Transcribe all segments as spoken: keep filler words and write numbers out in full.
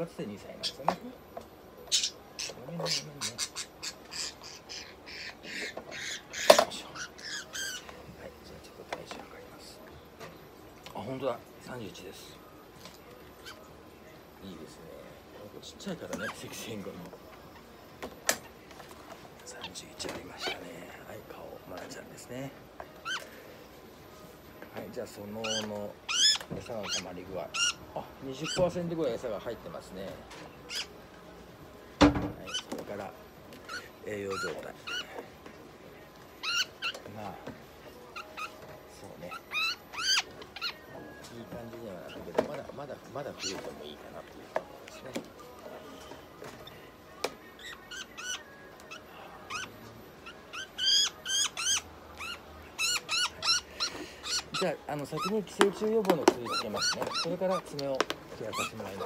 がつでにさいなんですよね。ごめんねごめんね。よいしょ。はい、じゃあちょっと体重測ります。あ、本当だ、さんじゅういちです。いいですね。ちっちゃいからね、赤線後のさんじゅういちありましたね。はい、顔まなちゃんですね。はい、じゃあそのの餌の溜まり具合、あ、にじゅっパーセント ぐらい餌が入ってますね。はい、それから栄養状態、まあそうね、いい感じにはなったけど、まだまだまだ増えてもいいかなというところですね。じゃあ、あの先に寄生虫予防の薬つけますね。それから爪をケアさせてもらいます。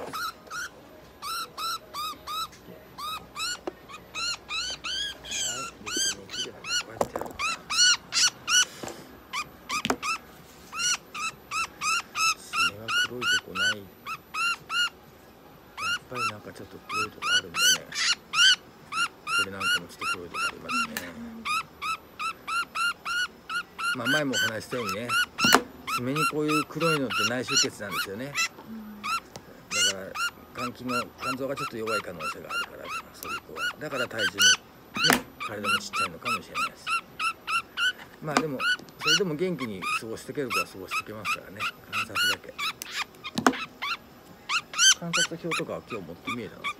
黒いとこない。やっぱりなんかちょっと黒いとこあるんでね。これなんかもちょっと黒いとこありますね。まあ前もお話ししたようにね、爪にこういう黒いのって内出血なんですよね。だから肝機能、肝臓がちょっと弱い可能性があるから、そういう子は。だから体重もね、体もちっちゃいのかもしれないです。まあでもそれでも元気に過ごしていける子は過ごしていけますからね。観察だけ。観察表とかは今日持ってみえたの。はい、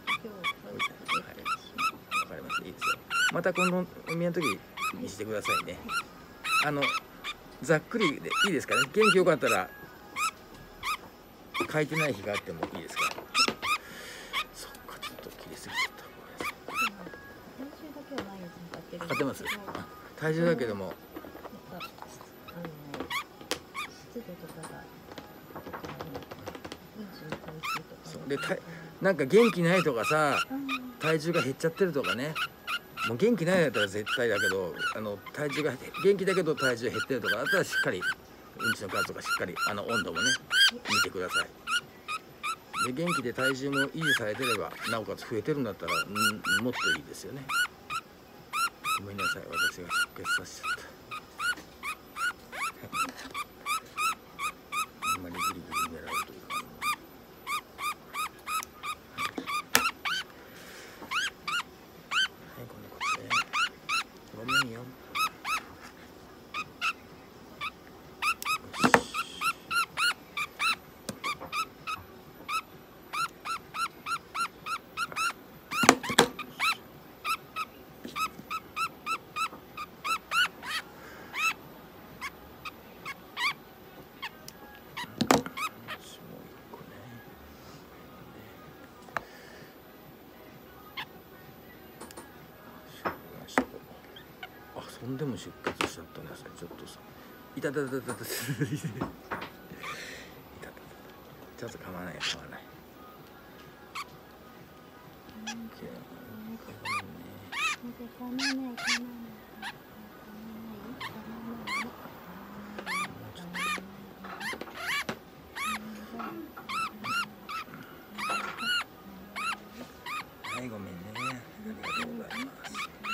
わかりました。いいですよ。また今度お見えの時にしてくださいね。あのざっくりでいいですかね。元気よかったら書いてない日があってもいいですか。そっか、ちょっと切りすぎちゃった。ごめんなさい。測ってます。あ、体重だけども。そうで、たなんか元気ないとかさ、体重が減っちゃってるとかね。もう元気ないだったら絶対だけど、あの体重が元気だけど体重減ってるとかだったらしっかりうんちの数とかしっかりあの温度もね見てください。で元気で体重も維持されてればなおかつ増えてるんだったら、んもっといいですよね。ごめんなさい、私が出血させちゃった。あんまりグリグリ狙うというか。はい、こんなことでごめんよ。そんでも出血しちゃったね。ちょっとさ、いたたたたたたたたたた、ちょっと構わない構わない。はい、ごめんね。ありがとうございます。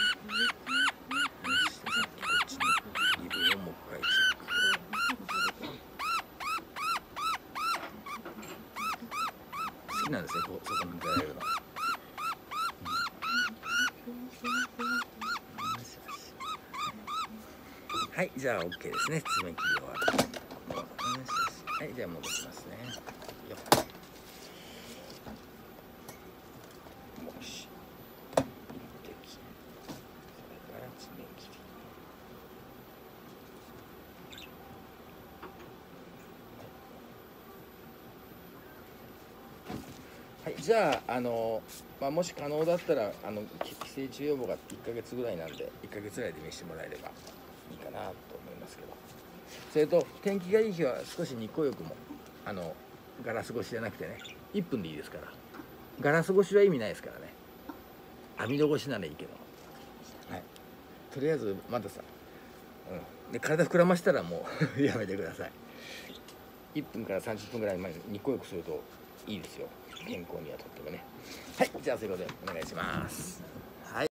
好きなんですね、こうそこに出られるの。はい、じゃあ OK ですね。爪切り終わる。はい、じゃあ戻しますね。よっ。よし。一滴。それから爪切り。はい、じゃあ、あの、まあ、もし可能だったら、あの、寄生虫予防がいっかげつぐらいなんで、いっかげつぐらいで見せてもらえればいいかなと思いますけど。それと、天気がいい日は少し日光浴も、あの、ガラス越しじゃなくてね、いっぷんでいいですから。ガラス越しは意味ないですからね。網戸越しならいいけど。はい。とりあえず、まださ、うん。で、体膨らましたらもうやめてください。いっぷんからさんじゅっぷんぐらい前に日光浴するといいですよ。 健康にはとってもね。はい、じゃあそういうことでお願いします。